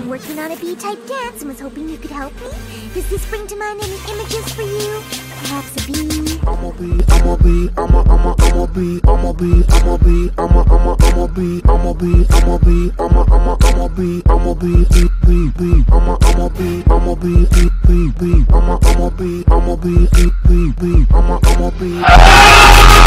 I'm working on a bee-type dance and was hoping you could help me. Does this bring to mind any images for you? Perhaps a bee? I'm a bee, I'm a bee, I'm a bee, I'm a bee, I'm a bee, I'm a bee, I'm a bee, I'm a bee, I'm a bee, I'm a bee, bee, I'm a bee, I'm a bee, bee, I'm a bee, I'm a bee, bee, I'm a bee.